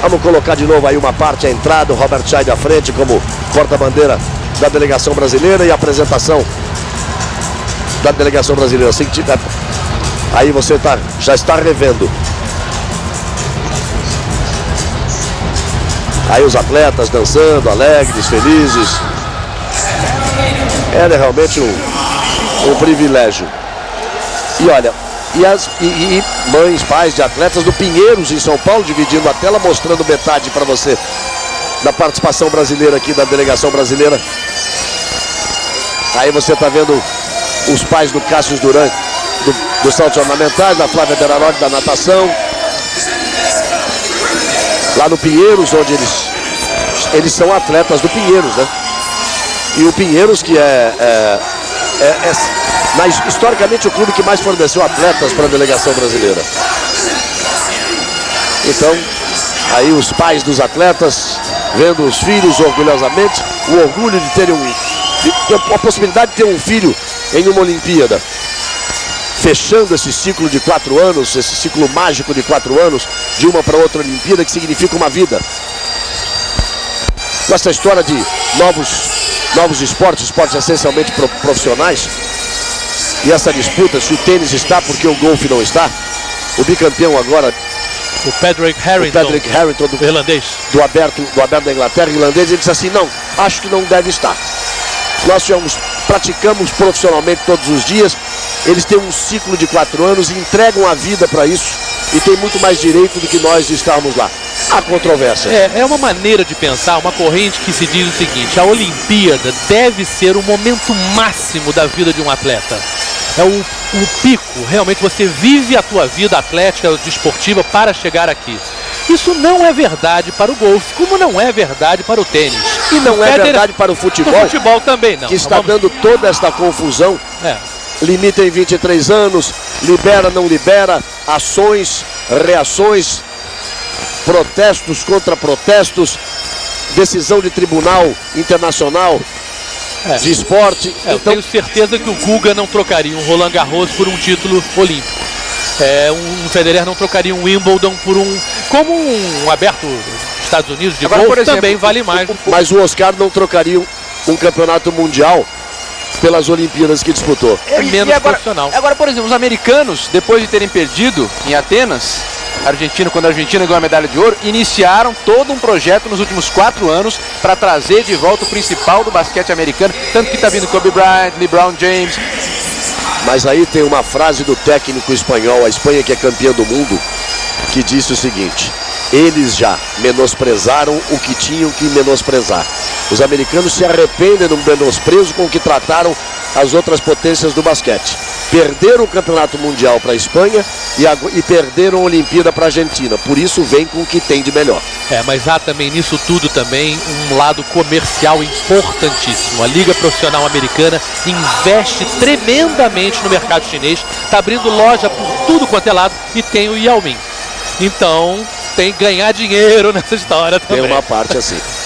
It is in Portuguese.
Vamos colocar de novo aí uma parte, a entrada, o Robert Scheid à frente como porta-bandeira da delegação brasileira e a apresentação da delegação brasileira. Assim que tiver, aí você já está revendo. Aí os atletas dançando, alegres, felizes. É realmente um privilégio. E olha, e mães, pais de atletas do Pinheiros em São Paulo, dividindo a tela, mostrando metade para você da participação brasileira aqui, da delegação brasileira. Aí você está vendo os pais do Cássio Duran, dos saltos ornamentais, da Flávia Beraroli, da natação. Lá no Pinheiros, onde eles são atletas do Pinheiros, né? E o Pinheiros, que historicamente o clube que mais forneceu atletas para a delegação brasileira. Então, aí os pais dos atletas vendo os filhos orgulhosamente, o orgulho de terem a possibilidade de ter um filho em uma Olimpíada. Fechando esse ciclo de 4 anos, esse ciclo mágico de 4 anos, de uma para outra Olimpíada, que significa uma vida. Com essa história de novos esportes essencialmente profissionais, e essa disputa, se o tênis está, porque o golfe não está, o bicampeão agora, o Patrick Harrington do irlandês, do aberto da Inglaterra, irlandês, ele disse assim, não, acho que não deve estar. Nós praticamos profissionalmente todos os dias, eles têm um ciclo de 4 anos e entregam a vida para isso e tem muito mais direito do que nós de estarmos lá. Há controvérsia. É uma maneira de pensar, uma corrente que se diz o seguinte: a Olimpíada deve ser o momento máximo da vida de um atleta. É o pico, realmente você vive a tua vida atlética, desportiva para chegar aqui. Isso não é verdade para o golfe, como não é verdade para o tênis. E não é verdade para o futebol. No futebol também não. Que está dando toda esta confusão. Limita em 23 anos, libera, não libera, ações, reações, protestos contra protestos, decisão de tribunal internacional de esporte. Eu tenho certeza que o Guga não trocaria um Roland Garros por um título olímpico. Um Federer não trocaria um Wimbledon por como um aberto dos Estados Unidos de golfe, por exemplo, também vale mais. Mas o Oscar não trocaria um campeonato mundial pelas Olimpíadas que disputou. É menos profissional. Agora, por exemplo, os americanos, depois de terem perdido em Atenas, quando a Argentina ganhou a medalha de ouro, iniciaram todo um projeto nos últimos 4 anos para trazer de volta o principal do basquete americano, tanto que está vindo Kobe Bryant, LeBron James. Mas aí tem uma frase do técnico espanhol, a Espanha que é campeã do mundo, que disse o seguinte: eles já menosprezaram o que tinham que menosprezar. Os americanos se arrependem do menosprezo com que trataram as outras potências do basquete. Perderam o campeonato mundial para a Espanha e perderam a Olimpíada para a Argentina. Por isso vem com o que tem de melhor. Mas há também nisso tudo também um lado comercial importantíssimo. A Liga Profissional Americana investe tremendamente no mercado chinês. Está abrindo loja por tudo quanto é lado e tem o Yao Ming. Então tem que ganhar dinheiro nessa história também. Tem uma parte assim.